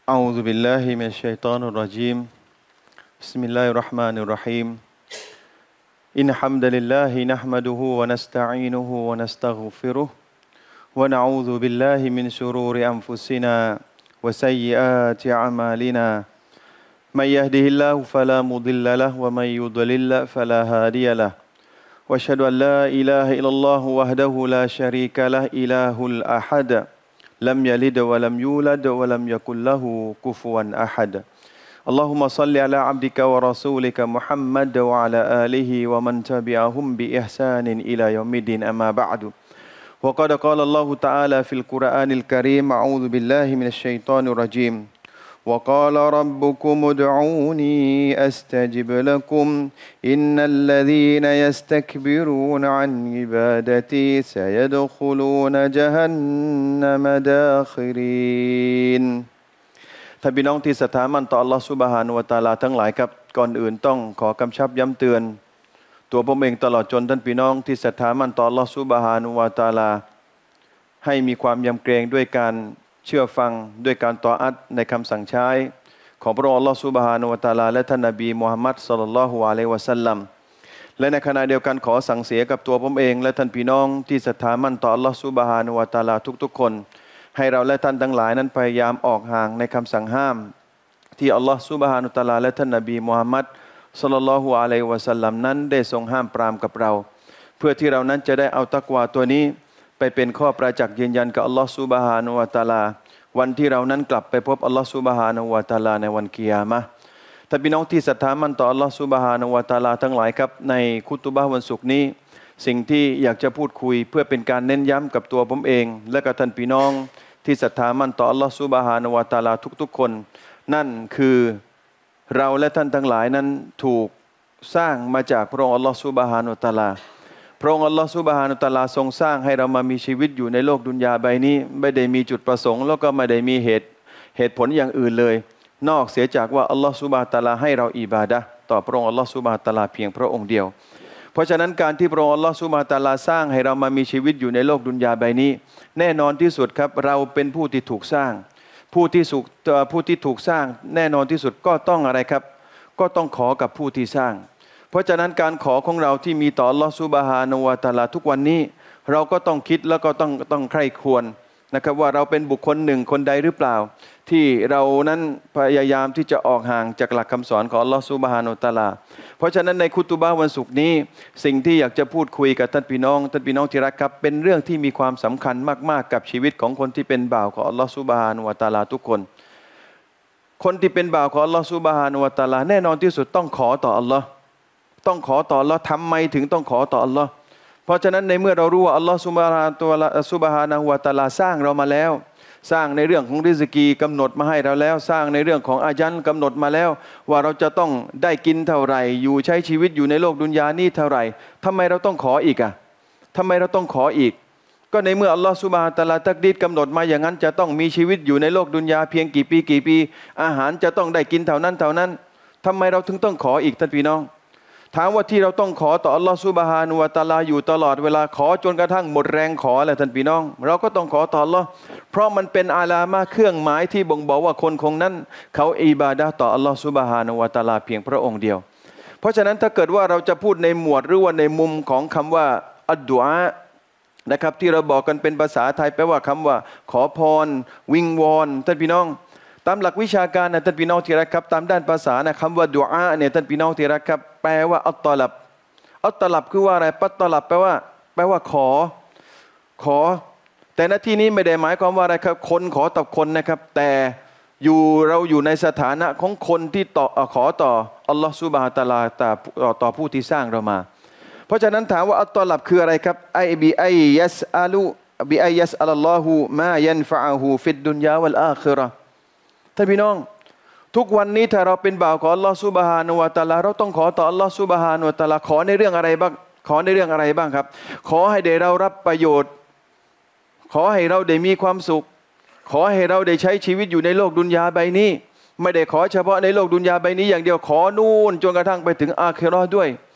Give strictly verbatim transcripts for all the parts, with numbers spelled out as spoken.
أعوذ بالله من الشيطان الرجيم بسم الله الرحمن الرحيم إن الحمد لله نحمده ونستعينه ونستغفره ونعوذ بالله من شرور أنفسنا وسيئات أعمالنا من يهده الله فلا مضل له ومن يضلل فلا هادي له وأشهد أن لا إله إلا الله وحده لا شريك له إله الأحد لم يلد ولم يولد ولم يكن له كفوا أحد اللهم صل على عبدك ورسولك محمد وعلى آله ومن تبعهم بإحسان إلى يوم الدين أما بعد وقد قال الله تعالى في القرآن الكريم أعوذ بالله من الشيطان الرجيم وقال ربكم ادعوني أستجب لكم إن الذين يستكبرون عن عبادتي سيدخلون جهنم داخرين ท่านพี่น้องที่ศรัทธามั่นต่อ Allah Subhanahu Wa Taala ทั้งหลายครับก่อนอื่นต้องขอกำชับย้ำเตือนตัวผมเองตลอดจนท่านพี่น้องที่ศรัทธามั่นต่อ Allah Subhanahu Wa Taala ให้มีความยำเกรงด้วยการเชื่อฟังด้วยการต่ออัดในคำสั่งใช้ของพระองค์อัลลอฮฺซุบฮานะฮูวะตะอาลาและท่านนบีมุฮัมมัดศ็อลลัลลอฮุอะลัยฮิวะซัลลัมและในขณะเดียวกันขอสั่งเสียกับตัวผมเองและท่านพี่น้องที่ศรัทธามั่นต่ออัลลอฮฺซุบฮานะฮูวะตะอาลาทุกๆคนให้เราและท่านทั้งหลายนั้นพยายามออกห่างในคำสั่งห้ามที่อัลลอฮฺซุบฮานะฮูวะตะอาลาและท่านนบีมุฮัมมัดศ็อลลัลลอฮุอะลัยฮิวะซัลลัมนั้นได้ทรงห้ามปรามกับเราเพื่อที่เรานั้นจะได้เอาตักวาตัวนี้ไปเป็นข้อประจักษ์ยืนยันกับอัลลอฮฺซุบฮานะฮูวะตะอาลาวันที่เรานั้นกลับไปพบอัลลอฮฺซุบฮานะฮูวะตะอาลาในวันกิยามะห์ท่านพี่น้องที่ศรัทธามั่นต่ออัลลอฮฺซุบฮานะฮูวะตะอาลาทั้งหลายครับในคุตุบะห์วันศุกร์นี้สิ่งที่อยากจะพูดคุยเพื่อเป็นการเน้นย้ำกับตัวผมเองและกับท่านพี่น้องที่ศรัทธามั่นต่ออัลลอฮฺซุบฮานะฮูวะตะอาลาทุกๆคนนั่นคือเราและท่านทั้งหลายนั้นถูกสร้างมาจากพระองค์อัลลอฮฺซุบฮานะฮูวะตะอาลาพระองค์อัลลอฮฺซุบฮานะฮูวะตะอาลาทรงสร้างให้เรามามีชีวิตอยู่ในโลกดุนยาใบนี้ไม่ได้มีจุดประสงค์แล้วก็ไม่ได้มีเหตุเหตุผลอย่างอื่นเลยนอกเสียจากว่าอัลลอฮฺซุบฮานะฮูวะตะอาลาให้เราอิบาดะห์ต่อพระองค์อัลลอฮฺซุบฮานะฮูวะตะอาลาเพียงพระองค์เดียวเพราะฉะนั้นการที่พระองค์อัลลอฮฺซุบฮานะฮูวะตะอาลาสร้างให้เรามามีชีวิตอยู่ในโลกดุนยาใบนี้แน่นอนที่สุดครับเราเป็นผู้ที่ถูกสร้างผู้ที่สุขผู้ที่ถูกสร้างแน่นอนที่สุดก็ต้องอะไรครับก็ต้องขอกับผู้ที่สร้างเพราะฉะนั้นการขอของเราที่มีต่ออัลลอฮฺซุบฮานะฮูวะตะอาลาทุกวันนี้เราก็ต้องคิดแล้วก็ต้องต้องใคร่ครวญนะครับว่าเราเป็นบุคคลหนึ่งคนใดหรือเปล่าที่เรานั้นพยายามที่จะออกห่างจากหลักคำสอนของอัลลอฮฺซุบฮานะฮูวะตะอาลาเพราะฉะนั้นในคุตุบะห์วันศุกร์นี้สิ่งที่อยากจะพูดคุยกับท่านพี่น้องท่านพี่น้องที่รักครับเป็นเรื่องที่มีความสำคัญมากๆกับชีวิตของคนที่เป็นบ่าวของอัลลอฮฺซุบฮานะฮูวะตะอาลาทุกคนคนที่เป็นบ่าวของอัลลอฮฺซุบฮานะฮูวะตะอาลาแน่นอนที่สุดต้องขอต่ออัลลอฮ์ต้องขอต่ออัลลอฮ์ทำไมถึงต้องขอต่ออัลลอฮ์เพราะฉะนั้นในเมื่อเรารู้ว่าอัลลอฮ์ซุบฮานะฮูวะตะอาลาสร้างเรามาแล้วสร้างในเรื่องของริซกีกำหนดมาให้เราแล้วสร้างในเรื่องของอาญันกำหนดมาแล้วว่าเราจะต้องได้กินเท่าไหร่อยู่ใช้ชีวิตอยู่ในโลกดุนยานี้เท่าไหร่ทำไมเราต้องขออีกอ่ะทำไมเราต้องขออีกก็ในเมื่ออัลลอฮ์ซุบฮานะฮูวะตะอาลาตักดีรกำหนดมาอย่างนั้นจะต้องมีชีวิตอยู่ในโลกดุนยาเพียงกี่ปีกี่ปีอาหารจะต้องได้กินเท่านั้นเท่านั้นทำไมเราถึงต้องขออีกท่านพี่น้องถามว่าที่เราต้องขอต่ออัลลอฮฺซุบฮานะฮูวะตะอาลาอยู่ตลอดเวลาขอจนกระทั่งหมดแรงขอแหละท่านพี่น้องเราก็ต้องขอต่ออัลลอฮ์เพราะมันเป็นอาลามะเครื่องหมายที่บ่งบอกว่าคนคงนั้นเขาอิบาดะห์ต่ออัลลอฮฺซุบฮานะฮูวะตะอาลาเพียงพระองค์เดียวเพราะฉะนั้นถ้าเกิดว่าเราจะพูดในหมวดหรือว่าในมุมของคำว่าอัดดุอานะครับที่เราบอกกันเป็นภาษาไทยแปลว่าคำว่าขอพรวิงวอนท่านพี่น้องตามหลักวิชาการนะท่านพี่น้องที่รักครับตามด้านภาษานะคำว่าดุอาเนี่ยท่านพี่น้องที่รักครับแปลว่าอัตตลับอัตตลับคือว่าอะไรปัตตลับแปลว่าแปลว่าขอขอแต่ณที่นี้ไม่ได้หมายความว่าอะไรครับคนขอต่อคนนะครับแต่อยู่เราอยู่ในสถานะของคนที่ต่อขอต่ออัลลอฮฺซุบฮานะฮูวะตะอาลาต่อต่อผู้ที่สร้างเรามาเพราะฉะนั้นถามว่าอัตตลับคืออะไรครับไอบีไอยัสอาลูบีไอยัสอัลลอฮุมายันฟะอะฮูฟิดดุนยาวัลอาคิเราะห์ท่านพี่น้องทุกวันนี้ถ้าเราเป็นบ่าวของอัลลอฮฺซุบฮานะฮูวะตะอาลาเราต้องขอต่ออัลลอฮฺซุบฮานะฮูวะตะอาลาขอในเรื่องอะไรบ้างขอในเรื่องอะไรบ้างครับขอให้ได้เรารับประโยชน์ขอให้เราได้มีความสุขขอให้เราได้ใช้ชีวิตอยู่ในโลกดุนยาใบนี้ไม่ได้ขอเฉพาะในโลกดุนยาใบนี้อย่างเดียวขอนู่นจนกระทั่งไปถึงอาคิเราะห์ด้วย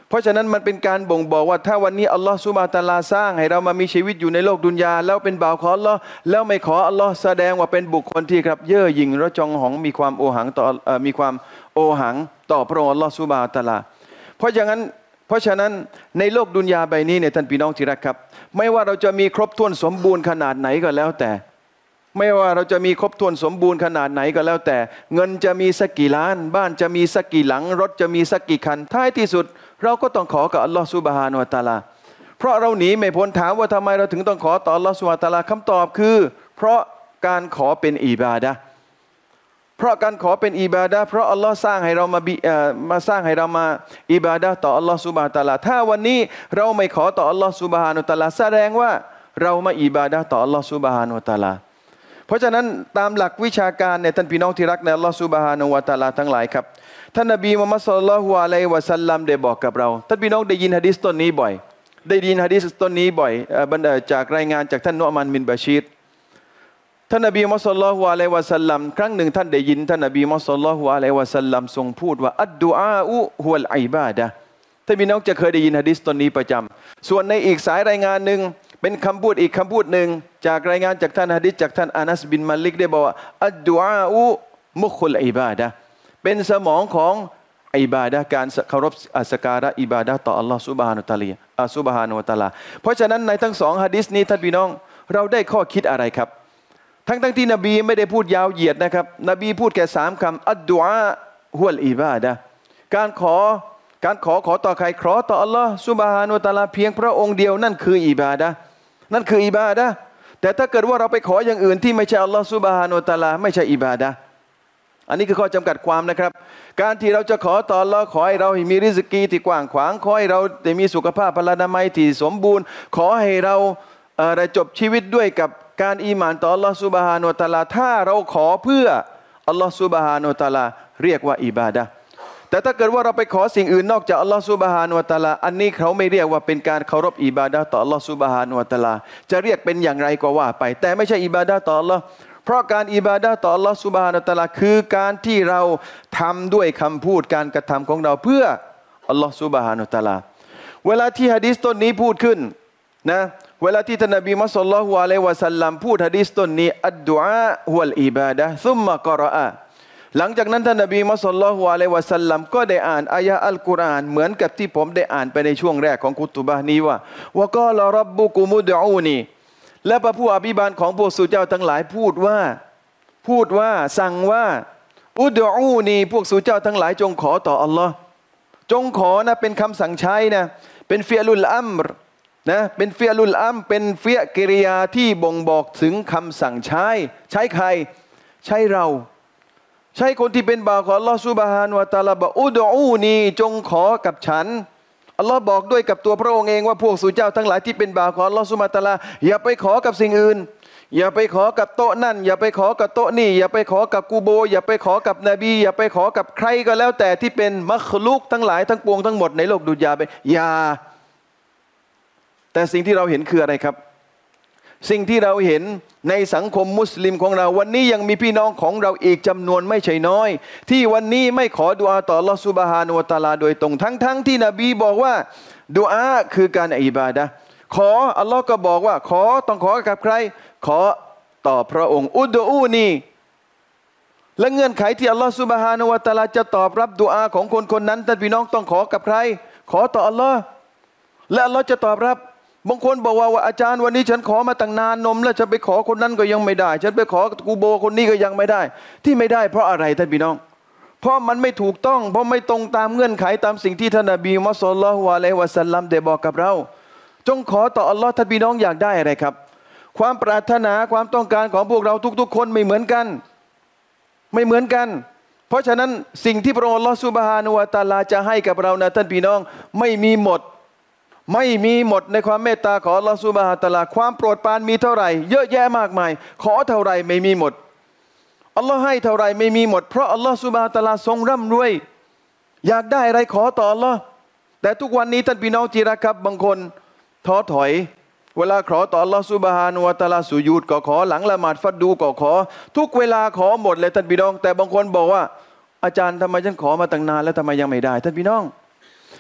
เพราะฉะนั้นมันเป็นการบ่งบอกว่าถ้าวันนี้อัลลอฮฺซุบฮานะฮูวะตะอาลาสร้างให้เรามามีชีวิตอยู่ในโลกดุนยาแล้วเป็นบ่าวของอัลลอฮ์แล้วไม่ขออัลลอฮ์แสดงว่าเป็นบุคคลที่ครับเย่อหยิ่งระจองหองมีความโอหังต่อมีความโอหังต่อพระองค์อัลลอฮฺซุบฮานะฮูวะตะอาลาเพราะฉะนั้นเพราะฉะนั้นในโลกดุนยาใบนี้เนี่ยท่านพี่น้องที่รักครับไม่ว่าเราจะมีครบถ้วนสมบูรณ์ขนาดไหนก็แล้วแต่ไม่ว่าเราจะมีครบถ้วนสมบูรณ์ขนาดไหนก็แล้วแต่เงินจะมีสักกี่ล้านบ้านจะมีสักกี่หลังรถจะมีสักกี่คันท้ายที่สุดเราก็ต้องขอกับอัลลอฮฺซุบฮานะฮูวะตะอาลาเพราะเราหนีไม่พ้นถามว่าทำไมเราถึงต้องขอต่ออัลลอฮฺซุบฮานะฮูวะตะอาลาคำตอบคือเพราะการขอเป็นอิบาดะห์เพราะการขอเป็นอิบาดะห์เพราะอัลลอฮ์สร้างให้เรามาบิมาสร้างให้เรามาอิบาดะห์ต่ออัลลอฮ์ซุบฮานะฮูวะตะอาลาถ้าวันนี้เราไม่ขอต่ออัลลอฮ์ซุบฮานะฮูวะตะอาลาแสดงว่าเรามาอิบาดะห์ต่ออัลลอฮ์ซุบฮานะฮูวะตะอาลาเพราะฉะนั้นตามหลักวิชาการเนี่ยท่านพี่น้องที่รักในอัลลอฮ์ซุบฮานะฮูวะตะอาลาทั้งหลายครับท่านนบีมุฮัมมัดศ็อลลัลลอฮุอะลัยฮิวะซัลลัมได้บอกกับเราท่านพี่น้องได้ยินหะดีษต้นนี้บ่อยได้ยินหะดีษต้นนี้บ่อยบรรดาจากรายงานจากท่านนุอ์มานบินบะชีรท่านนบีมุฮัมมัดศ็อลลัลลอฮุอะลัยฮิวะซัลลัมครั้งหนึ่งท่านได้ยินท่านนบีมุฮัมมัดศ็อลลัลลอฮุอะลัยฮิวะซัลลัมทรงพูดว่าอัดดุอาอุฮุวัลอิบาดะห์ท่านพี่น้องจะเคยได้ยินหะดีษต้นนี้ประจำส่วนในอีกสายรายงานหนึ่งเป็นคำพูดอีกคำพูดหนึ่งจากรายงานจากท่านหะดีษจากท่านอานัสบินมาลิกได้บอกว่าอัดดุอาอุมุคุลอิบาดะห์เป็นสมองของอิบาดะห์การเคารพสักการะอิบาดะห์ต่ออัลลอฮฺซุบฮานะฮูวะตะอาลาซุบฮานะฮูวะตะอาลาเพราะฉะนั้นในทั้งสองหะดีษนี้ท่านพี่น้องเราได้ข้อคิดอะไรครับทั้งทั้งที่นบีไม่ได้พูดยาวเหยียดนะครับนบีพูดแค่สามคำอัดดุอาฮุวัลอิบาดะห์การขอการขอขอต่อใครขอต่ออัลลอฮฺซุบฮานะฮูวะตะอาลาเพียงพระองค์เดียวนั่นคืออิบาดะห์นั่นคืออิบาดะห์แต่ถ้าเกิดว่าเราไปขออย่างอื่นที่ไม่ใช่อัลลอฮฺซุบฮานะฮูวะตะอาลาไม่ใช่อิบาดะห์อันนี้คือข้อจำกัดความนะครับการที่เราจะขอต่ออัลลอฮ์ขอให้เรามีริสกีที่กว้างขวางขอให้เราได้มีสุขภาพพลานามัยที่สมบูรณ์ขอให้เราได้จบชีวิตด้วยกับการอีหม่านต่ออัลลอฮ์ซุบฮานะฮูวะตะอาลาถ้าเราขอเพื่ออัลลอฮ์ซุบฮานะฮูวะตะอาลาเรียกว่าอิบาดะห์แต่ถ้าเกิดว่าเราไปขอสิ่งอื่นนอกจากอัลลอฮ์ซุบฮานะฮูวะตะอาลาอันนี้เขาไม่เรียกว่าเป็นการเคารพอิบาดะห์ต่ออัลลอฮ์ซุบฮานะฮูวะตะอาลาจะเรียกเป็นอย่างไรก็ว่าไปแต่ไม่ใช่อิบาดะห์ต่ออัลลอฮ์เพราะการอิบาดะห์ต่ออัลลอฮ์ซุบฮานะฮูวะตะอาลาคือการที่เราทำด้วยคำพูดการกระทำของเราเพื่ออัลลอฮ์ซุบฮานะฮูวะตะอาลาเวลาที่หะดีษต้นนี้พูดขึ้นนะเวลาที่ท่านนบีมุฮัมมัดศ็อลลัลลอฮุอะลัยฮิวะซัลลัมพูดหะดีษต้นนี้อัดดุอาฮุวัลอิบาดะห์ซุมมะกะรออะหลังจากนั้นท่านนบีมุฮัมมัดศ็อลลัลลอฮุอะลัยฮิวะซัลลัมก็ได้อ่านอายะห์อัลกุรอานเหมือนกับที่ผมได้อ่านไปในช่วงแรกของคุตุบะห์นี้ว่าวะกอลร็อบบุกุมุดอูนีและพระผู้อภิบาลของพวกสู่เจ้าทั้งหลายพูดว่าพูดว่าสั่งว่าอุดอูนีพวกสู่เจ้าทั้งหลายจงขอต่ออัลลอฮ์จงขอนะเป็นคำสั่งใช้นะเป็นฟิอลุลอัมรนะเป็นฟิอลุลอัมเป็นฟิอกิริยาที่บ่งบอกถึงคำสั่งใช้ใช้ใครใช้เราใช้คนที่เป็นบ่าวของอัลลอฮ์ซุบฮานะฮูวะตะอาลาบอกอุดอูนีจงขอกับฉันอัลลอฮ์บอกด้วยกับตัวพระองค์เองว่าพวกสู่เจ้าทั้งหลายที่เป็นบ่าวของอัลลอฮ์ซุบฮานะฮูวะตะอาลาอย่าไปขอกับสิ่งอื่นอย่าไปขอกับโต๊ะนั่นอย่าไปขอกับโต๊ะนี่อย่าไปขอกับกูโบอย่าไปขอกับนบีอย่าไปขอกับใครก็แล้วแต่ที่เป็นมัคลุกทั้งหลายทั้งปวงทั้งหมดในโลกดุนยาไปอย่าแต่สิ่งที่เราเห็นคืออะไรครับสิ่งที่เราเห็นในสังคมมุสลิมของเราวันนี้ยังมีพี่น้องของเราอีกจำนวนไม่ใช่น้อยที่วันนี้ไม่ขอดุอาต่ออัลลอฮฺซุบฮานะฮูวะตะอาลาโดยตรงทั้งๆ ท, ที่นบีบอกว่าดุอาคือการอิบาดะห์ขออัลลอฮ์ก็บอกว่าขอต้องขอกับใครขอต่อพระองค์อุดอูนีและเงื่อนไขที่อัลลอฮฺซุบฮานะฮูวะตะอาลาจะตอบรับดุอาของคนคนนั้นท่านพี่น้องต้องขอกับใครขอต่ออัลลอฮ์และอัลลอฮ์จะตอบรับบางคนบอกว่าว่าอาจารย์วันนี้ฉันขอมาตั้งนานนมแล้วฉันไปขอคนนั้นก็ยังไม่ได้ฉันไปขอกูโบคนนี้ก็ยังไม่ได้ที่ไม่ได้เพราะอะไรท่านพี่น้องเพราะมันไม่ถูกต้องเพราะไม่ตรงตามเงื่อนไขตามสิ่งที่ท่านนบีมุฮัมมัดศ็อลลัลลอฮุอะลัยฮิวะซัลลัมได้บอกกับเราจงขอต่ออัลลอฮ์ท่านพี่น้องอยากได้อะไรครับความปรารถนาความต้องการของพวกเราทุกๆคนไม่เหมือนกันไม่เหมือนกันเพราะฉะนั้นสิ่งที่พระองค์อัลลอฮ์ซุบฮานะฮูวะตะอาลาจะให้กับเรานะท่านพี่น้องไม่มีหมดไม่มีหมดในความเมตตาของอัลลอฮ์ซุบฮานะฮูวะตะอาลาความโปรดปรานมีเท่าไหร่เยอะแยะมากมายขอเท่าไหร่ไม่มีหมดอัลลอฮ์ให้เท่าไหร่ไม่มีหมดเพราะอัลลอฮ์ซุบฮานะฮูวะตะอาลาทรงร่ำรวยอยากได้อะไรขอต่ออัลลอฮ์แต่ทุกวันนี้ท่านพี่น้องที่รักครับบางคนท้อถอยเวลาขอต่ออัลลอฮ์ซุบฮานะฮูวะตะอาลาสุญูดก็ขอหลังละหมาดฟัดดูก็ขอทุกเวลาขอหมดเลยท่านพี่น้องแต่บางคนบอกว่าอาจารย์ทำไมฉันขอมาตั้งนานแล้วทำไมยังไม่ได้ท่านพี่น้อง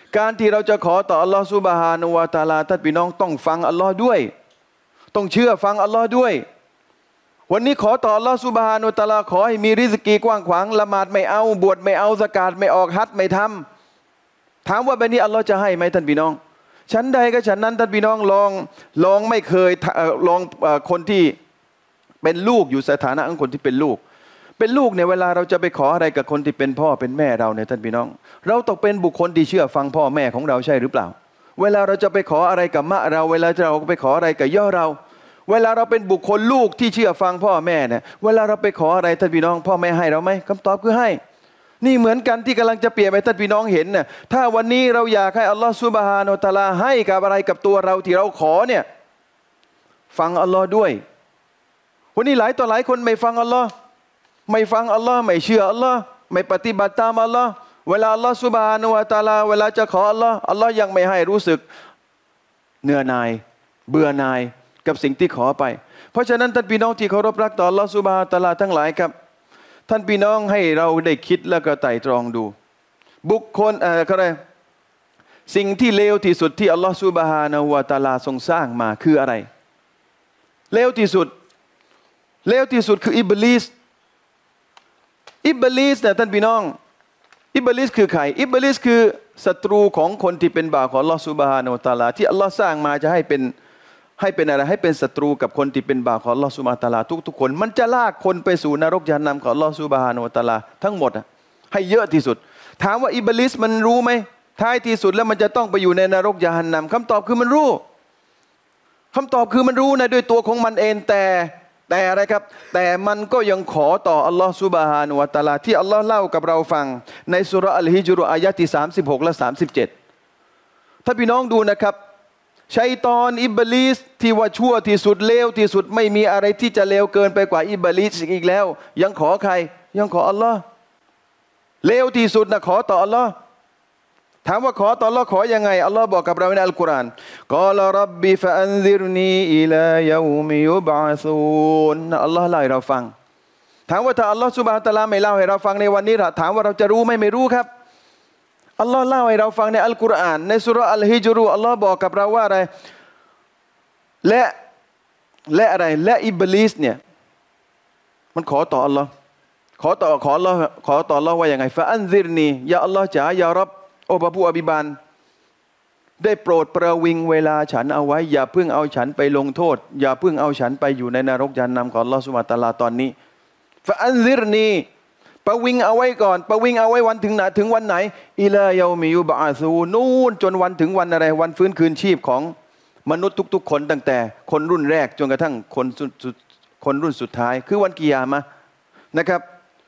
การที่เราจะขอต่ออัลลอฮฺซุบฮานะฮูวะตะอาลาท่านพี่น้องต้องฟังอัลลอฮ์ด้วยต้องเชื่อฟังอัลลอฮ์ด้วยวันนี้ขอต่ออัลลอฮฺซุบฮานะฮูวะตะอาลาขอให้มีริสกีกว้างขวางละหมาดไม่เอาบวชไม่เอาซะกาตไม่ออกฮัจญ์ไม่ทำถามว่าแบบนี้อัลลอฮ์จะให้ไหมท่านพี่น้องฉันใดก็ฉันนั้นท่านพี่น้องลองลองไม่เคยลองคนที่เป็นลูกอยู่สถานะของคนที่เป็นลูกเป็นลูกเนี่ยเวลาเราจะไปขออะไรกับคนที่เป็นพ่อเป็นแม่เราเนี่ยท่านพี่น้องเราต้องเป็นบุคคลที่เชื่อฟังพ่อแม่ของเราใช่หรือเปล่าเวลาเราจะไปขออะไรกับมะเราเวลาเราไปขออะไรกับย่อเราเวลาเราเป็นบุคคลลูกที่เชื่อฟังพ่อแม่เนี่ยเวลาเราไปขออะไรท่านพี่น้องพ่อแม่ให้เราไหมคำตอบคือให้นี่เหมือนกันที่กำลังจะเปรียบให้ท่านพี่น้องเห็นเนี่ยถ้าวันนี้เราอยากให้อัลลอฮฺซุบฮานะฮูวะตะอาลาให้กับอะไรกับตัวเราที่เราขอเนี่ยฟังอัลลอฮ์ด้วยวันนี้หลายต่อหลายคนไม่ฟังอัลลอฮ์ไม่ฟังอัลลอฮ์ไม่เชื่ออัลลอฮ์ไม่ปฏิบัติตามอัลลอฮ์เวลาอัลลอฮ์ซุบฮานะฮูวะตะอาลาเวลาจะขออัลลอฮ์อัลลอฮ์ยังไม่ให้รู้สึกเหนื่อยหน่ายเบื่อหน่ายกับสิ่งที่ขอไปเพราะฉะนั้นท่านพี่น้องที่เคารพรักต่ออัลลอฮ์ซุบฮานะฮูวะตะอาลาทั้งหลายครับท่านพี่น้องให้เราได้คิดแล้วก็ไต่ตรองดูบุคคลเอ่ออะไรสิ่งที่เลวที่สุดที่อัลลอฮฺซุบฮานะฮูวะตะอาลาทรงสร้างมาคืออะไรเลวที่สุดเลวที่สุดคืออิบลิสอิบลิสเนี่ยท่านพี่น้องอิบลิสคือใครอิบลิสคือศัตรูของคนที่เป็นบ่าวของอัลลอฮฺซุบฮานะฮูวะตะอาลาที่อัลลอฮฺสร้างมาจะให้เป็นให้เป็นอะไรให้เป็นศัตรูกับคนที่เป็นบ่าวของอัลลอฮฺซุบฮานะฮูวะตะอาลาทุกๆคนมันจะลากคนไปสู่นรกยานนำของอัลลอฮฺซุบฮานะฮูวะตะอาลาทั้งหมดให้เยอะที่สุดถามว่าอิบลิสมันรู้ไหมท้ายที่สุดแล้วมันจะต้องไปอยู่ในนรกยานนำคำตอบคือมันรู้คำตอบคือมันรู้นะด้วยตัวของมันเองแต่แต่อะไรครับแต่มันก็ยังขอต่ออัลลอฮฺซุบฮานะฮูวะตะอาลาที่อัลลอฮ์เล่ากับเราฟังในสุเราะห์อัลฮิจรุอายะที่สามสิบหกและสามสิบเจ็ดถ้าพี่น้องดูนะครับชัยฏอนอิบลิสที่ว่าชั่วที่สุดเลวที่สุดไม่มีอะไรที่จะเลวเกินไปกว่าอิบลิสอีกแล้วยังขอใครยังขออัลลอฮ์เลวที่สุดนะขอต่ออัลลอฮ์ถามว่าขอต่ออัลลอฮ์ขอยังไงอัลลอฮ์บอกกับเราในอัลกุรอานกอลารับบิฟะอันซิรนีอิลายอมิยุบะซูนอัลลอฮ์เล่าให้เราฟังถามว่าถ้าอัลลอฮ์ซุบฮานะฮูวะตะอาลาไม่เล่าให้เราฟังในวันนี้ล่ะถามว่าเราจะรู้ไหมไม่รู้ครับอัลลอฮ์เล่าให้เราฟังในอัลกุรอานในสุเราะห์อัลฮิจรุอัลลอฮ์บอกกับเราว่าอะไรและและอะไรและอิบลิสเนี่ยมันขอต่ออัลลอฮ์ขอต่อขออัลลอฮ์ขอต่ออัลลอฮ์ว่าอย่างไงฟะอันซิรนียาอัลลอฮ์จ๋ายารับโอ้พระผู้อภิบาลได้โปรดประวิงเวลาฉันเอาไว้อย่าเพิ่งเอาฉันไปลงโทษอย่าเพิ่งเอาฉันไปอยู่ในนรกยานนำของอัลลอฮ์ซุบฮานะฮูวะตะอาลาตอนนี้ฟะอันซิรนีประวิงเอาไว้ก่อนประวิงเอาไว้วันถึงไหนถึงวันไหนอิลายอมิยุบะซูนูนจนวันถึงวันอะไรวันฟื้นคืนชีพของมนุษย์ทุกๆคนตั้งแต่คนรุ่นแรกจนกระทั่งคนสุดคนรุ่นสุดท้ายคือวันกิยามะห์นะครับ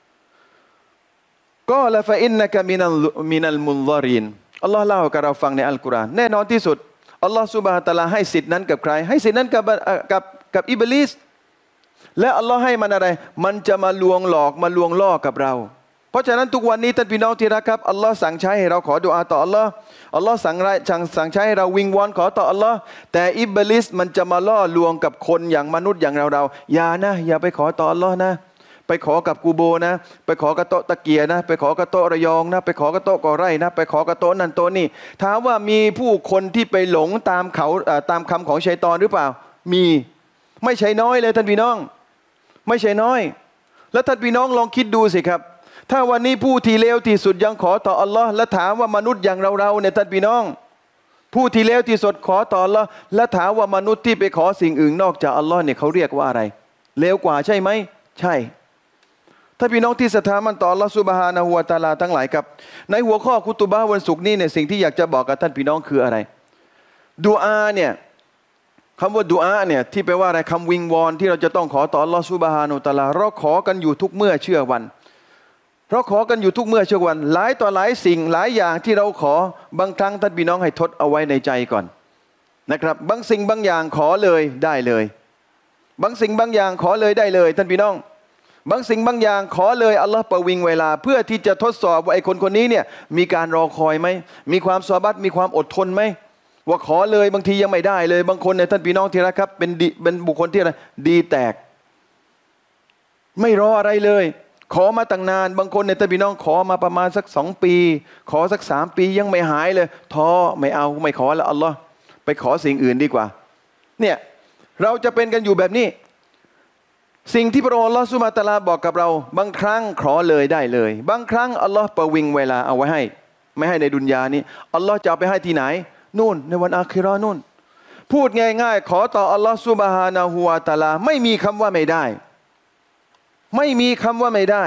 ก็ละฟะอินนะกะมินัลมินัลมุนซอรีนอัลลอฮ์เล่าให้เราฟังในอัลกุรอานแน่นอนที่สุดอัลลอฮ์ซุบฮานะฮูวะตะอาลาให้สิทธินั้นกับใครให้สิทธินั้นกับกับกับอิบลิสและอัลลอฮ์ให้มันอะไรมันจะมาลวงหลอกมาลวงล่อกับเราเพราะฉะนั้นทุกวันนี้ท่านพี่น้องที่รักครับอัลลอฮ์สั่งใช้ให้เราขอดุอาต่ออัลลอฮ์อัลลอฮ์สั่งสั่งสั่งใช้ให้เราวิงวอนขอต่ออัลลอฮ์แต่อิบลิสมันจะมาล่อลวงกับคนอย่างมนุษย์อย่างเราเราอย่านะอย่าไปขอต่ออัลลอฮ์นะไปขอกับกูโบนะไปขอกระโตะตะเกียนะไปขอกระโตะระยองนะไปขอกระโตะกอไร่นะไปขอกระโตะนั่นโตะนี่ถามว่ามีผู้คนที่ไปหลงตามเขาตามคำของชัยฏอนหรือเปล่ามีไม่ใช่น้อยเลยท่านพี่น้องไม่ใช่น้อยแล้วท่านพี่น้องลองคิดดูสิครับถ้าวันนี้ผู้ที่เลวที่สุดยังขอต่ออัลลอฮ์และถามว่ามนุษย์อย่างเราเราเนี่ยท่านพี่น้องผู้ที่เลวที่สุดขอต่ออัลลอฮ์และถามว่ามนุษย์ที่ไปขอสิ่งอื่นนอกจากอัลลอฮ์เนี่ยเขาเรียกว่าอะไรเลวกว่าใช่ไหมใช่ถ้าพี่น้องที่ศรัทธามันต่ออัลลอฮ์ซุบฮานะฮูวะตะอาลาทั้งหลายครับในหัวข้อคุตุบะห์วันศุกร์นี้เนี่ยสิ่งที่อยากจะบอกกับท่านพี่น้องคืออะไรดุอาเนี่ยคำว่าดุอาเนี่ยที่แปลว่าอะไรคำวิงวอนที่เราจะต้องขอต่ออัลลอฮ์ซุบฮานะฮูวะตะอาลาเราขอกันอยู่ทุกเมื่อเชื่อวันเราขอกันอยู่ทุกเมื่อเชื่อวันหลายต่อหลายสิ่งหลายอย่างที่เราขอบางครั้งท่านพี่น้องให้ทดเอาไว้ในใจก่อนนะครับบางสิ่งบางอย่างขอเลยได้เลยบางสิ่งบางอย่างขอเลยได้เลยท่านพี่น้องบางสิ่งบางอย่างขอเลยอัลลอฮ์ประวิงเวลาเพื่อที่จะทดสอบว่าไอ้คนคนนี้เนี่ยมีการรอคอยไหมมีความซอบัตมีความอดทนไหมว่าขอเลยบางทียังไม่ได้เลยบางคนเนี่ยท่านพี่น้องที่รักครับเป็นเป็นบุคคลที่อะไรดีแตกไม่รออะไรเลยขอมาตั้งนานบางคนเนี่ยท่านพี่น้องขอมาประมาณสักสองปีขอสักสามปียังไม่หายเลยท้อไม่เอาไม่ขอแล้วอัลลอฮ์ไปขอสิ่งอื่นดีกว่าเนี่ยเราจะเป็นกันอยู่แบบนี้สิ่งที่พระองค์อัลลอฮ์ซุบฮานะฮูวะตะอาลาบอกกับเราบางครั้งขอเลยได้เลยบางครั้งอัลลอฮ์ประวิงเวลาเอาไว้ให้ไม่ให้ในดุนยานี้อัลลอฮ์จะเอาไปให้ที่ไหนนู่นในวันอาคิเราะห์นู่นพูดง่ายๆขอต่ออัลลอฮ์ซุบฮานะฮูวะตะอาลาไม่มีคำว่าไม่ได้ไม่มีคำว่าไม่ได้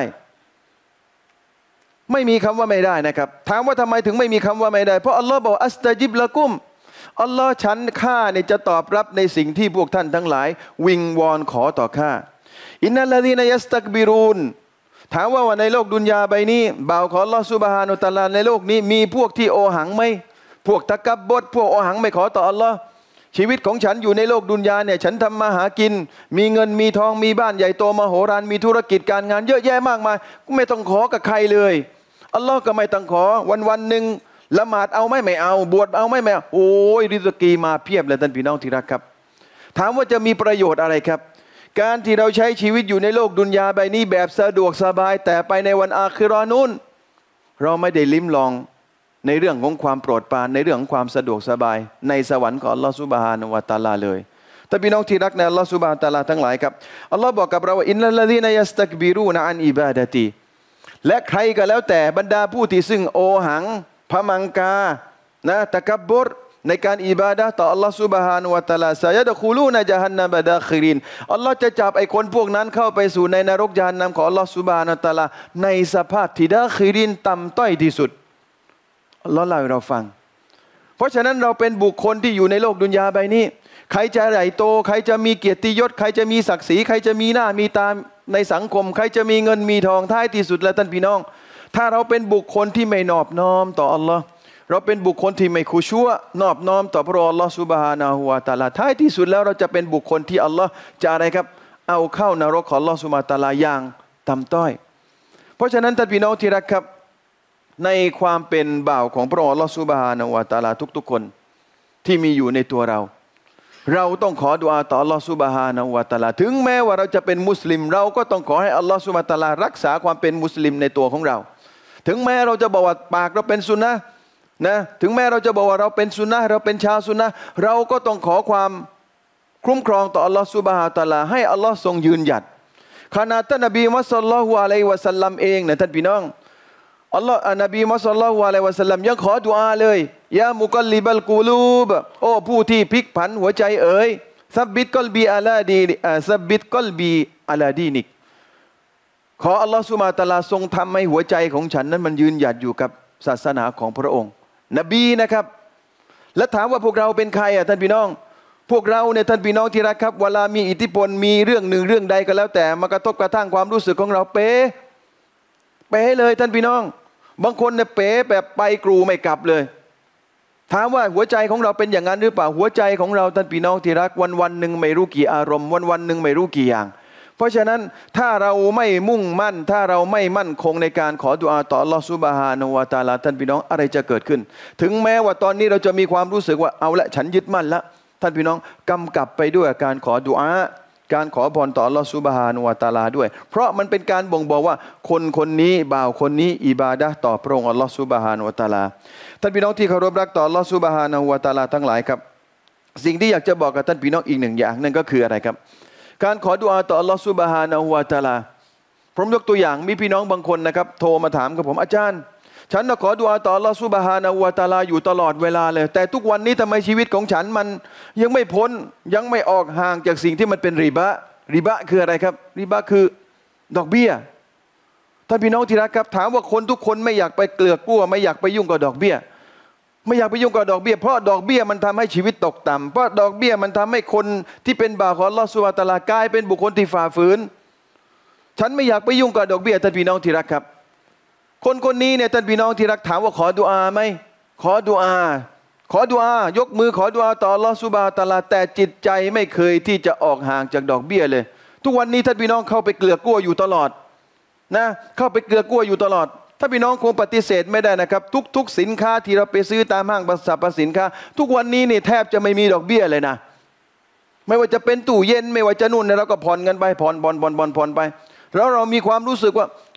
ไม่มีคำว่าไม่ได้นะครับถามว่าทำไมถึงไม่มีคำว่าไม่ได้เพราะอัลลอฮ์บอกอัสตะจิบละกุมอัลลอฮ์ฉันข้าเนี่ยจะตอบรับในสิ่งที่พวกท่านทั้งหลายวิงวอนขอต่อข้าอินนัลลดีนยัสตักบิรูนถามว่าว่าในโลกดุนยาใบนี้บ่าวของอัลลอฮ์ซุบฮานะฮูวะตะอาลาในโลกนี้มีพวกที่โอหังไหมพวกตะกับบดพวกโอหังไม่ขอต่ออัลลอฮ์ชีวิตของฉันอยู่ในโลกดุนยาเนี่ยฉันทำมาหากินมีเงินมีทองมีบ้านใหญ่โตมโหฬารมีธุรกิจการงานเยอะแยะมากมายไม่ต้องขอกับใครเลยอัลลอฮ์ก็ไม่ต้องขอวันวันหนึ่งละหมาดเอาไม่ไม่เอาบวชเอาไม่ไม่เอาโอ้ยริสกีมาเพียบเลยท่านพี่น้องที่รักครับถามว่าจะมีประโยชน์อะไรครับการที่เราใช้ชีวิตอยู่ในโลกดุนยาใบนี้แบบสะดวกสบายแต่ไปในวันอาคิเราะห์นู้นเราไม่ได้ลิ้มลองในเรื่องของความโปรดปรานในเรื่องของความสะดวกสบายในสวรรค์ของอัลลอฮฺซุบฮานะฮูวะตะอาลาเลยท่านพี่น้องที่รักในอัลลอฮฺซุบฮานะฮูวะตะอาลาทั้งหลายครับอัลลอฮ์บอกกับเราว่าอินนัลลดีนยัสตักบิรูนอันอิบาดะตีและใครก็แล้วแต่บรรดาผู้ที่ซึ่งโอหังพมังกานะตะกับบรในการอิบาดะห์ต่ออัลลอฮฺซุบฮานะฮูวะตะอาลาซะยะดะคูลูนญะฮันนัมดาคิรินอัลลอฮ์จะจับไอ้คนพวกนั้นเข้าไปสู่ในนรกญะฮันนัมของอัลลอฮฺซุบฮานะฮูวะตะอาลาในสภาพที่ดาคิรินต่ำต้อยที่สุดอัลลอฮ์เล่าให้เราฟังเพราะฉะนั้นเราเป็นบุคคลที่อยู่ในโลกดุนยาใบนี้ใครจะใหญ่โตใครจะมีเกียรติยศใครจะมีศักดิ์ศรีใครจะมีหน้ามีตาในสังคมใครจะมีเงินมีทองท้ายที่สุดแล้วท่านพี่น้องถ้าเราเป็นบุคคลที่ไม่นอบน้อมต่ออัลลอฮ์เราเป็นบุคคลที่ไม่คุชัวนอบน้อมต่อพระองค์อัลลอฮ์ซุบฮานะฮูวะตะอาลาท้ายที่สุดแล้วเราจะเป็นบุคคลที่อัลลอฮ์จะอะไรครับเอาเข้านรกของอัลลอฮ์ซุบฮานะฮูวะตะอาลาอย่างต่ำต้อยเพราะฉะนั้นท่านพี่น้องที่รักครับในความเป็นบ่าวของพระองค์อัลลอฮฺซุบฮานะฮูวะตะอาลาทุกๆคนที่มีอยู่ในตัวเราเราต้องขอดุอาต่ออัลลอฮฺซุบฮานะฮูวะตะอาลาถึงแม้ว่าเราจะเป็นมุสลิมเราก็ต้องขอให้อัลลอฮฺซุบฮานะฮูวะตะอาลารักษาความเป็นมุสลิมในตัวของเราถึงแม้เราจะบอกว่าปากเราเป็นซุนนะห์นะถึงแม้เราจะบอกว่าเราเป็นซุนนะห์เราเป็นชาวซุนนะห์เราก็ต้องขอความคุ้มครองต่ออัลลอฮฺซุบฮานะฮูวะตะอาลาให้อัลลอฮฺทรงยืนหยัดขณะท่านนบีมุฮัมมัดศ็อลลัลลอฮุอะลัยฮิวะซัลลัมเองนะท่านพี่น้องอัลลอฮ์นบีมุฮัมมัดศ็อลลัลลอฮุอะลัยฮิวะซัลลัมยังขอดุอาเลยยามุกัลลิบัลกูลูบโอ้ผู้ที่พลิกผันหัวใจเอ๋ยซับบิตกอลบีอาลาดีซับบิตกอลบีอาลาดีนิกขออัลลอฮ์ซุบฮานะฮูวะตะอาลาทรงทำให้หัวใจของฉันนั้นมันยืนหยัดอยู่กับศาสนาของพระองค์นบีนะครับและถามว่าพวกเราเป็นใครอ่ะท่านพี่น้องพวกเราเนี่ยท่านพี่น้องที่รักครับเวลามีอิทธิพลมีเรื่องหนึ่งเรื่องใดก็แล้วแต่มากระทบกระทั่งความรู้สึกของเราเป๊ะเป๊ะเลยท่านพี่น้องบางคนเนี่ยเป๋แบบไปกรูไม่กลับเลยถามว่าหัวใจของเราเป็นอย่างนั้นหรือเปล่าหัวใจของเราท่านพี่น้องที่รักวันวันหนึ่งไม่รู้กี่อารมณ์วันวันหนึ่งไม่รู้กี่อย่างเพราะฉะนั้นถ้าเราไม่มุ่งมั่นถ้าเราไม่มั่นคงในการขอดุอาต่ออัลลอฮฺซุบฮานะฮูวะตะอาลาท่านพี่น้องอะไรจะเกิดขึ้นถึงแม้ว่าตอนนี้เราจะมีความรู้สึกว่าเอาละฉันยึดมั่นละท่านพี่น้องกำกับไปด้วยการขอดุอาการขอพรต่ออัลลอฮฺซุบฮานะฮูวะตะอาลาด้วยเพราะมันเป็นการบ่งบอกว่าคนคนนี้บ่าวคนนี้อิบาดะห์ต่อพระองค์อัลลอฮฺซุบฮานะฮูวะตะอาลาท่านพี่น้องที่เคารพรักต่ออัลลอฮฺซุบฮานะฮูวะตะอาลาทั้งหลายครับสิ่งที่อยากจะบอกกับท่านพี่น้องอีกหนึ่งอย่างนั่นก็คืออะไรครับการขอดุอาต่ออัลลอฮฺซุบฮานะฮูวะตะอาลาผมยกตัวอย่างมีพี่น้องบางคนนะครับโทรมาถามกับผมอาจารย์ฉันขอดุอาต่ออัลลอฮฺซุบฮานะฮูวะตะอาลาอยู่ตลอดเวลาเลยแต่ทุกวันนี้ทำไมชีวิตของฉันมันยังไม่พ้นยังไม่ออกห่างจากสิ่งที่มันเป็นริบะริบะคืออะไรครับริบะคือดอกเบี้ยท่านพี่น้องที่รักครับถามว่าคนทุกคนไม่อยากไปเกลือกกลัวไม่อยากไปยุ่งกับดอกเบี้ยไม่อยากไปยุ่งกับดอกเบี้ยเพราะดอกเบี้ยมันทำให้ชีวิตตกต่ำเพราะดอกเบี้ยมันทำให้คนที่เป็นบ่าวของอัลลอฮฺซุบฮานะฮูวะตะอาลากลายเป็นบุคคลที่ฝ่าฝืนฉันไม่อยากไปยุ่งกับดอกเบี้ยท่านพี่น้องที่รักครับคนคนนี้เนี่ยท่านพี่น้องที่รักถามว่าขอดุอาไหมขอดุอาขอดุอายกมือขอดุอาต่ออัลลอฮฺซุบฮานะฮูวะตะอาลาแต่จิตใจไม่เคยที่จะออกห่างจากดอกเบี้ยเลยทุกวันนี้ท่านพี่น้องเข้าไปเกลือกกลัวอยู่ตลอดนะเข้าไปเกลือกกลัวอยู่ตลอดถ้าพี่น้องคงปฏิเสธไม่ได้นะครับทุกๆสินค้าที่เราไปซื้อตามห้างสรรพสินค้าทุกวันนี้นี่แทบจะไม่มีดอกเบี้ยเลยนะไม่ว่าจะเป็นตู้เย็นไม่ว่าจะนู่นเราก็ผ่อนกันไปผ่อนผ่อนผ่อนผ่อนผ่อนไปแล้วเรามีความรู้สึกว่า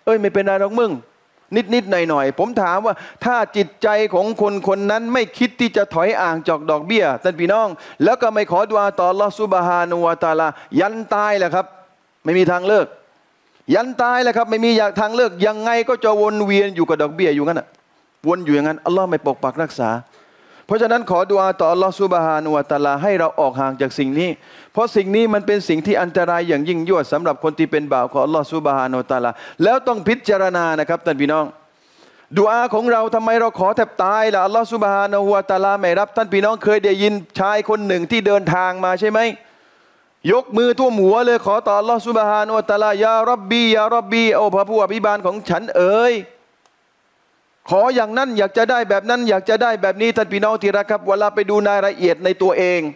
เอ้ยไม่เป็นไรหรอกมึงนิดนิดหน่อยหน่อยผมถามว่าถ้าจิตใจของคนคนนั้นไม่คิดที่จะถอยอ่างจากดอกเบี้ยท่านพี่น้องแล้วก็ไม่ขอดุอาต่ออัลลอฮฺซุบฮานะฮูวะตะอาลายันตายแหละครับไม่มีทางเลิกยันตายแหละครับไม่มีอยากทางเลิกยังไงก็จะวนเวียนอยู่กับดอกเบี้ยอยู่งั้นอ่ะวนอยู่อย่างนั้นอัลลอฮ์ไม่ปกปักรักษาเพราะฉะนั้นขอดุอาต่ออัลลอฮฺซุบฮานะฮูวะตะอาลาให้เราออกห่างจากสิ่งนี้เพราะสิ่งนี้มันเป็นสิ่งที่อันตรายอย่างยิ่งยวดสำหรับคนที่เป็นบ่าวของอัลลอฮฺซุบฮานะฮูวะตะอาลาแล้วต้องพิจารณานะครับท่านพี่น้องดุอาของเราทำไมเราขอแทบตายล่ะอัลลอฮฺซุบฮานะฮูวะตะอาลาไม่รับท่านพี่น้องเคยได้ยินชายคนหนึ่งที่เดินทางมาใช่ไหมยกมือท่วมหัวเลยขอต่ออัลลอฮฺซุบฮานะฮูวะตะอาลายาร็อบบียาร็อบบีโอ้พระผู้อภิบาลของฉันเอ๋ยขออย่างนั้นอยากจะได้แบบนั้นอยากจะได้แบบนี้ท่านพี่น้องที่รักครับเวลาไปดูรายละเอียดในตัวเอง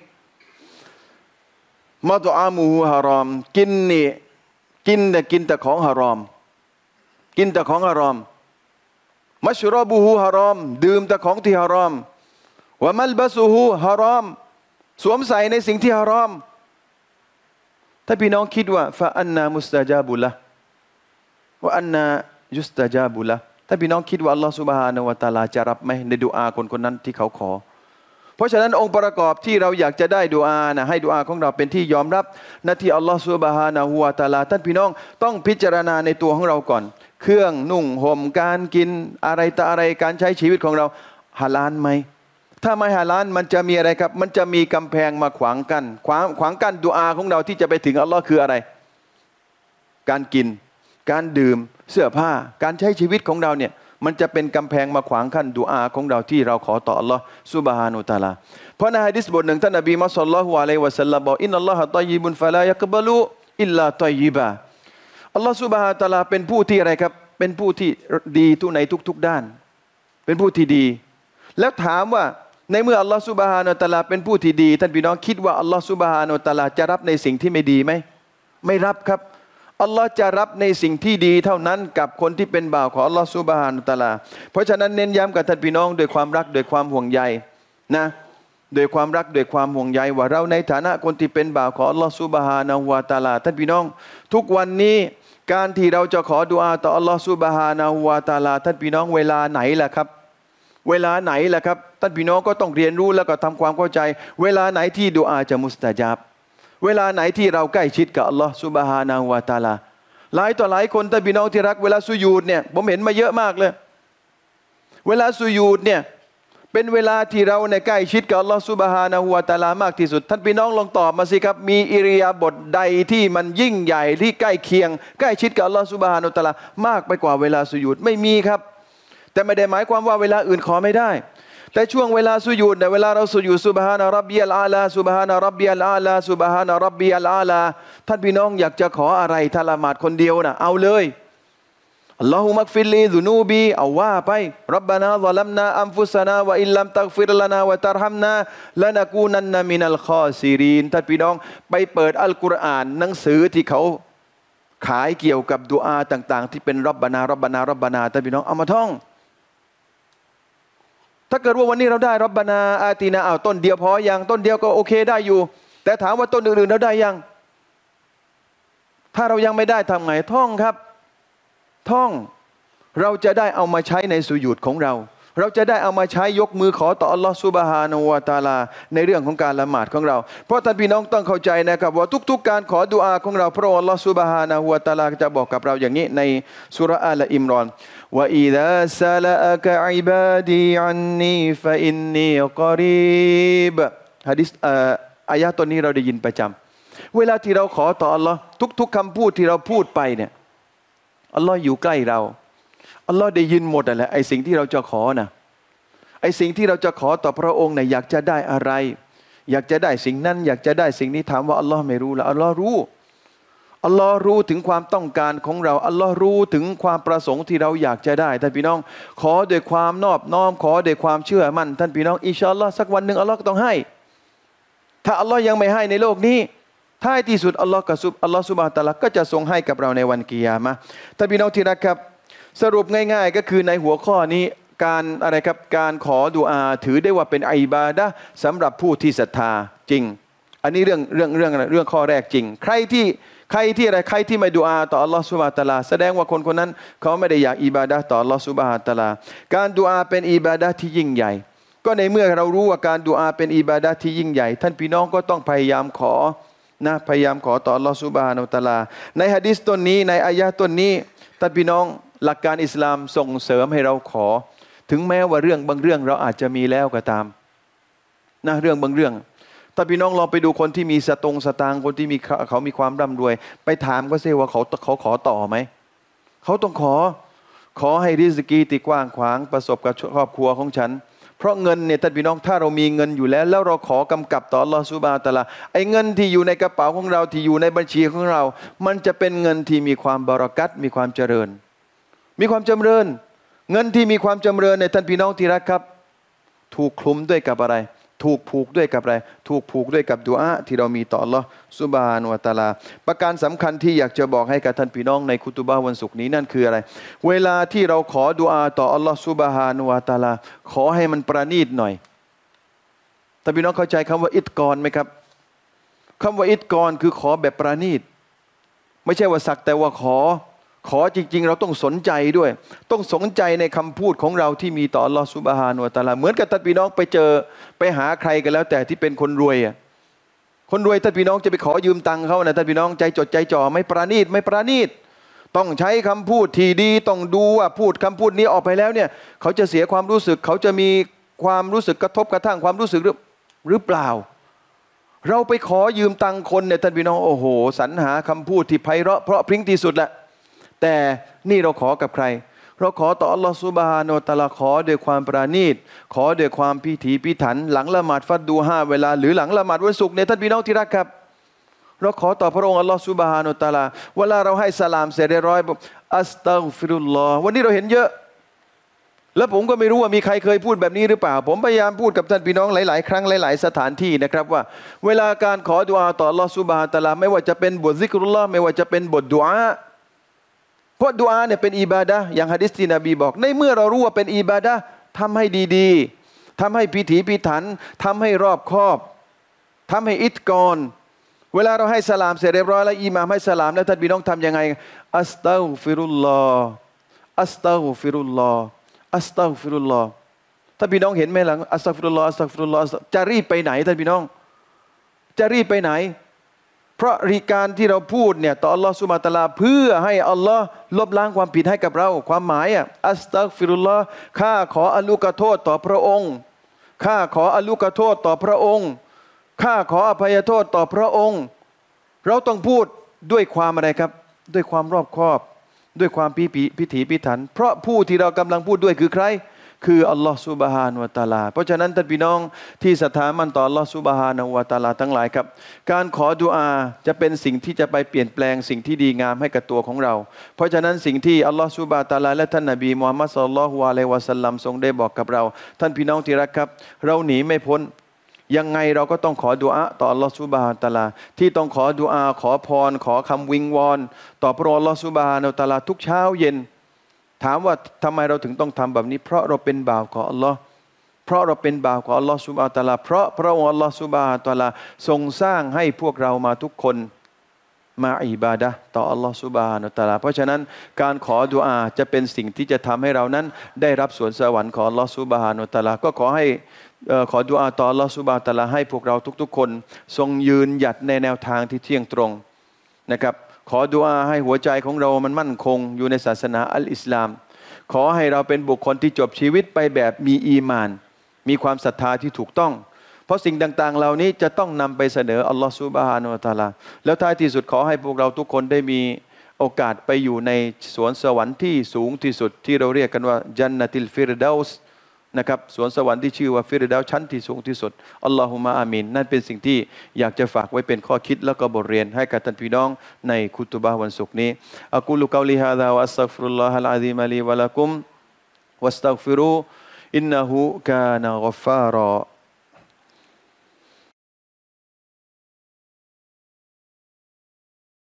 มาตุอามูฮารอมกินนี่กินแต่กินแต่ของฮารอมกินแต่ของฮารอมมัชรบูฮูฮารอมดื่มแต่ของที่ฮารอมวะมัลบะซูฮูฮารอมสวมใส่ในสิ่งที่ฮารอมถ้าพี่น้องคิดว่าฟะอันนามุสตะจาบุละวะอันนายุสตะจาบุละถ้าพี่น้องคิดว่าอัลลอฮฺซุบฮานะฮูวะตะอาลาจะรับไหมในดุอาคนคนนั้นที่เขาขอเพราะฉะนั้นองค์ประกอบที่เราอยากจะได้ดุอานะให้ดุอาของเราเป็นที่ยอมรับหน้าที่อัลลอฮฺซุบฮานะฮูวะตะอาลาท่านพี่น้องต้องพิจารณาในตัวของเราก่อนเครื่องนุ่งห่มการกินอะไรต่ออะไรการใช้ชีวิตของเราฮาลาลไหมถ้าไม่ฮาลาลมันจะมีอะไรครับมันจะมีกำแพงมาขวางกันขวางขวางกั้นดุอาของเราที่จะไปถึงอัลลอฮ์คืออะไรการกินการดื่มเสื้อผ้าการใช้ชีวิตของเราเนี่ยมันจะเป็นกำแพงมาขวางขั้นดุอาของเราที่เราขอต่ออัลลอฮ์ซุบฮานะฮูวะตะอาลาเพราะในหะดีษบทหนึ่งท่านนบีมุฮัมมัดศ็อลลัลลอฮุอะลัยฮิวะซัลลัมบอกอินนัลลอฮะฏอยยิบุนฟะลายักบะลุอิลลาฏอยยิบะอัลลอฮ์ซุบฮานะฮูวะตะอาลาเป็นผู้ที่อะไรครับเป็นผู้ที่ดีทุกในทุกๆด้านเป็นผู้ที่ดีแล้วถามว่าในเมื่ออัลลอฮ์ซุบฮานะฮูวะตะอาลาเป็นผู้ที่ดีท่านพี่น้องคิดว่าอัลลอฮ์ซุบฮานะฮูวะตะอาลาจะรับในสิ่งที่ไม่ดีไหมไม่รับครับอัลลอฮ์จะรับในสิ่งที่ดีเท่านั้นกับคนที่เป็นบ่าวของอัลลอฮ์ซุบฮานะฮูวะตะอาลาเพราะฉะนั้นเน้นย้ำกับท่านพี่น้องด้วยความรักด้วยความห่วงใยนะด้วยความรักด้วยความห่วงใยว่าเราในฐานะคนที่เป็นบ่าวของอัลลอฮ์ซุบฮานะฮูวะตะอาลาท่านพี่น้องทุกวันนี้การที่เราจะขอดุอาต่ออัลลอฮ์ซุบฮานะฮูวะตะอาลาท่านพี่น้องเวลาไหนล่ะครับเวลาไหนล่ะครับท่านพี่น้องก็ต้องเรียนรู้แล้วก็ทำความเข้าใจเวลาไหนที่ดุอาจะมุสตะญาบเวลาไหนที่เราใกล้ชิดกับอัลลอฮ์ซุบฮานะฮูวะตะอาลาหลายต่อหลายคนท่านพี่น้องที่รักเวลาสุญูดเนี่ยผมเห็นมาเยอะมากเลยเวลาสุญูดเนี่ยเป็นเวลาที่เราในใกล้ชิดกับอัลลอฮฺซุบฮานะฮูวะตะอาลามากที่สุดท่านพี่น้องลองตอบมาสิครับมีอิริยาบถใดที่มันยิ่งใหญ่ที่ใกล้เคียงใกล้ชิดกับอัลลอฮฺซุบฮานะฮูวะตะอาลามากไปกว่าเวลาสุญูดไม่มีครับแต่ไม่ได้หมายความว่าเวลาอื่นขอไม่ได้แต่ช่วงเวลาสุญูดเนี่ยเวลาเราสุญูดซุบฮานะร็อบบิยัลอาลาซุบฮานะร็อบบิยัลอาลาซุบฮานะร็อบบิยัลอาลาท่านพี่น้องอยากจะขออะไรถ้าละหมาดคนเดียวนะเอาเลยอัลลอฮุมักฟิรลีซุนูบีเอาว่าไปรับบานาซอลัมนาอัมฟุสนาวะอิลลัมตักฟิรลานาวะตัรฮัมนาละนะกูนันนะมินัลคอซิรีนท่านพี่น้องไปเปิดอัลกุรอานหนังสือที่เขาขายเกี่ยวกับดุอาต่างๆที่เป็นรับบานารับบานารับบานาท่านพี่น้องเอามาท่องถ้าเกิดว่าวันนี้เราได้รับบานาอาตีนาเอาต้นเดียวพอยังต้นเดียวก็โอเคได้อยู่แต่ถามว่าต้นอื่นๆเราได้ยังถ้าเรายังไม่ได้ทำไงท่องครับท่องเราจะได้เอามาใช้ในสุญูดของเราเราจะได้เอามาใช้ยกมือขอต่ออัลลอฮฺซุบฮานะฮูวะตะอาลาในเรื่องของการละหมาดของเราเพราะท่านพี่น้องต้องเข้าใจนะครับว่าทุกๆการขอดุอาของเราพระองค์อัลลอฮฺซุบฮานะฮูวะตะอาลาจะบอกกับเราอย่างนี้ในซูเราะห์อาลอิมรอนว่าอิซาซาลอะกะอิบาดีอันนีฟะอินนีกอรีบหะดีษอายะห์ตัวนี้เราได้ยินประจำเวลาที่เราขอต่ออัลลอฮ์ทุกๆคำพูดที่เราพูดไปเนี่ยอัลลอฮ์อยู่ใกล้เราอัลลอฮ์ได้ยินหมดแหละไอ้สิ่งที่เราจะขอนะไอ้สิ่งที่เราจะขอต่อพระองค์เนี่ยอยากจะได้อะไรอยากจะได้สิ่งนั้นอยากจะได้สิ่งนี้ถามว่าอัลลอฮ์ไม่รู้แล้วอัลลอฮ์รู้อัลลอฮ์รู้ถึงความต้องการของเราอัลลอฮ์รู้ถึงความประสงค์ที่เราอยากจะได้ท่านพี่น้องขอด้วยความนอบน้อมขอด้วยความเชื่อมั่นท่านพี่น้องอินชาอัลลอฮ์สักวันหนึ่งอัลลอฮ์ก็ต้องให้ถ้าอัลลอฮ์ยังไม่ให้ในโลกนี้ท้ายที่สุดอัลลอฮ์กับซุบอัลลอฮ์ซุบฮานะฮูวะตะอาลาก็จะทรงให้กับเราในวันกิยามะห์ท่านพี่น้องที่รักครับสรุปง่ายๆก็คือในหัวข้อนี้การอะไรครับการขอดุอาถือได้ว่าเป็นอิบาดะห์สำหรับผู้ที่ศรัทธาจริงอันนี้เรื่องเรื่องเรื่องเรื่องข้อแรกจริงใครที่ใครที่อะไรใครที่ไม่ดุอาต่ออัลลอฮฺซุบฮานะฮูวะตะอาลาแสดงว่าคนคนนั้นเขาไม่ได้อยากอิบาดะห์ต่ออัลลอฮฺซุบฮานะฮูวะตะอาลาการดุอาเป็นอิบาดะห์ที่ยิ่งใหญ่ก็ในเมื่อเรารู้ว่าการดุอาเป็นอิบาดะห์ที่ยิ่งใหญ่ท่านพี่น้องก็ต้องพยายามขอนะพยายามขอต่ออัลลอฮฺซุบฮานะฮูวะตะอาลาในหะดีษต้นนี้ในอายะห์ต้นนี้ท่านพี่น้องหลักการอิสลามส่งเสริมให้เราขอถึงแม้ว่าเรื่องบางเรื่องเราอาจจะมีแล้วก็ตามนะเรื่องบางเรื่องถ้าพี่น้องลองไปดูคนที่มีสตงสตางค์คนที่มีเขามีความร่ำรวยไปถามก็สิว่าเขาเขาขอต่อไหมเขาต้องขอขอให้ริสกีที่กว้างขวางประสบกับครอบครัวของฉันเพราะเงินเนี่ยท่านพี่น้องถ้าเรามีเงินอยู่แล้วแล้วเราขอกำกับต่ออัลลอฮฺซุบฮานะฮูวะตะอาลาไอ้เงินที่อยู่ในกระเป๋าของเราที่อยู่ในบัญชีของเรามันจะเป็นเงินที่มีความบารักัตมีความเจริญมีความจำเริญเงินที่มีความจำเริญในท่านพี่น้องที่รักครับถูกคลุมด้วยกับอะไรถูกผูกด้วยกับอะไรถูกผูกด้วยกับดุอาที่เรามีต่ออัลลอฮฺซุบฮานะฮูวะตะอาลาประการสำคัญที่อยากจะบอกให้กับท่านพี่น้องในคุตุบะห์วันศุกร์นี้นั่นคืออะไรเวลาที่เราขอดุอาต่ออัลลอฮฺซุบฮานะฮูวะตะอาลาขอให้มันประณีตหน่อยท่านพี่น้องเข้าใจคำว่าอิตกอนไหมครับคำว่าอิตกอนคือขอแบบประณีตไม่ใช่ว่าสักแต่ว่าขอขอจริงๆเราต้องสนใจด้วยต้องสนใจในคำพูดของเราที่มีต่ออัลลอฮฺซุบฮานะฮูวะตะอาลาเหมือนกับท่านพี่น้องไปเจอไปหาใครกันแล้วแต่ที่เป็นคนรวยอ่ะคนรวยท่านพี่น้องจะไปขอยืมตังค์เขานะท่านพี่น้องใจจดใจจ่อไม่ประณีตไม่ประณีตต้องใช้คำพูดที่ดีต้องดูว่าพูดคำพูดนี้ออกไปแล้วเนี่ยเขาจะเสียความรู้สึกเขาจะมีความรู้สึกกระทบกระทั่งความรู้สึกหรือเปล่าเราไปขอยืมตังค์คนเนี่ยท่านพี่น้องโอ้โหสรรหาคำพูดที่ไพเราะเพราะพริ้งที่สุดแหละแต่นี่เราขอกับใครเราขอต่ออัลลอฮฺซุบฮานะฮูวะตะอาลาขอด้วยความประณีตขอด้วยความพิถีพิถันหลังละหมาดฟัดดูห้าเวลาหรือหลังละหมาดวันศุกร์เนี่ยท่านพี่น้องที่รักครับเราขอต่อพระองค์อัลลอฮฺซุบฮานะฮูวะตะอาลาเวลาเราให้สลามเสร็จเรียบร้อยอัสตัฆฟิรุลลอฮ์วันนี้เราเห็นเยอะแล้วผมก็ไม่รู้ว่ามีใครเคยพูดแบบนี้หรือเปล่าผมพยายามพูดกับท่านพี่น้องหลายๆครั้งหลายๆสถานที่นะครับว่าเวลาการขอดุอาต่ออัลลอฮฺซุบฮานะฮูวะตะอาลาไม่ว่าจะเป็นบทซิกรุลลอฮ์ไม่ว่าจะเป็นบทดุอาเพราะดุอาเนี่ยเป็นอิบาดะห์อย่างหะดีษที่นบีบอกในเมื่อเรารู้ว่าเป็นอิบาดะห์ทำให้ดีๆทำให้พิถีพิถันทำให้รอบคอบทำให้อิตกอนเวลาเราให้สลามเสร็จเรียบร้อยแล้วอิหม่ามให้สลามแล้วท่านพี่น้องทำยังไงอัสตัฆฟิรุลลอฮ์อัสตัฆฟิรุลลอฮ์อัสตัฆฟิรุลลอฮ์ท่านพี่น้องเห็นไหมหลังอัสตัฆฟิรุลลอฮ์อัสตัฆฟิรุลลอฮ์จะรีบไปไหนท่านพี่น้องจะรีบไปไหนเพราะริการที่เราพูดเนี่ยต่ออัลลอฮฺซุบฮานะฮูวะตะอาลาเพื่อให้อัลลอฮ์ลบล้างความผิดให้กับเราความหมายอ่ะอัสตัฆฟิรุลลอฮ์ข้าขออนุกโทษต่อพระองค์ข้าขออนุกโทษต่อพระองค์ข้าขออภัยโทษต่อพระองค์เราต้องพูดด้วยความอะไรครับด้วยความรอบคอบด้วยความพิถีพิถีพิถันเพราะผู้ที่เรากำลังพูดด้วยคือใครคืออัลลอฮฺซุบฮานะฮูวะตะอาลาเพราะฉะนั้นท่านพี่น้องที่ศรัทธามั่นต่ออัลลอฮฺซุบฮานะฮูวะตะอาลาทั้งหลายครับการขอดุอาจะเป็นสิ่งที่จะไปเปลี่ยนแปลงสิ่งที่ดีงามให้กับตัวของเราเพราะฉะนั้นสิ่งที่อัลลอฮฺซุบฮานะฮูวะตะอาลาและท่านนบีมุฮัมมัดศ็อลลัลลอฮุอะลัยฮิวะซัลลัมทรงได้บอกกับเราท่านพี่น้องที่รักครับเราหนีไม่พ้นยังไงเราก็ต้องขอดุอาต่ออัลลอฮฺซุบฮานะฮูวะตะอาลาที่ต้องขอดุอาขอพรขอคำวิงวอนต่อพระองค์อัลลอฮฺซุบฮานะฮูวะตะอาลาทุกเช้าเย็นถามว่าทำไมเราถึงต้องทำแบบนี้เพราะเราเป็นบ่าวของอัลลอฮ์เพราะเราเป็นบ่าวของอัลลอฮ์ซุบฮานะฮูวะตะอาลาเพราะพระองค์อัลลอฮ์ซุบฮานะฮูวะตะอาลาทรงสร้างให้พวกเรามาทุกคนมาอิบาดะห์ต่ออัลลอฮ์ซุบฮานะฮูวะตะอาลาเพราะฉะนั้นการขอดุอาจะเป็นสิ่งที่จะทำให้เรานั้นได้รับสวนสวรรค์ของอัลลอฮ์ซุบฮานะฮูวะตะอาลาก็ขอให้ขอดุอาต่ออัลลอฮ์ซุบฮานะฮูวะตะอาลาให้พวกเราทุกๆคนทรงยืนหยัดในแนวทางที่เที่ยงตรงนะครับขอดุอาให้หัวใจของเรามันมั่นคงอยู่ในศาสนาอัลอิสลามขอให้เราเป็นบุคคลที่จบชีวิตไปแบบมีอีมานมีความศรัทธาที่ถูกต้องเพราะสิ่งต่างๆเหล่านี้จะต้องนำไปเสนออัลลอฮฺซุบฮานะฮูวะตะอาลาแล้วท้ายที่สุดขอให้พวกเราทุกคนได้มีโอกาสไปอยู่ในสวนสวรรค์ที่สูงที่สุดที่เราเรียกกันว่าญันนะติลฟิรเดาส์นะครับสวนสวรรค์ที่ชื่อว่าฟิรเดาส์ชั้นที่สูงที่สุดอัลลอฮุมะอามีนนั่นเป็นสิ่งที่อยากจะฝากไว้เป็นข้อคิดแล้วก็บทเรียนให้กับท่านพี่น้องในคุตุบะห์วันศุกร์นี้อะกูลุกอลิฮาซาวะอัสตัฆฟิรุลลอฮะลอะซีมะลีวะละกุมวัสตัฆฟิรูอินนะฮูกานะฆอฟฟารอ